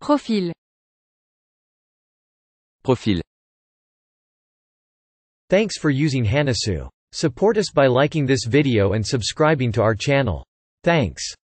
Profil. Profil. Thanks for using Hanasu. Support us by liking this video and subscribing to our channel. Thanks.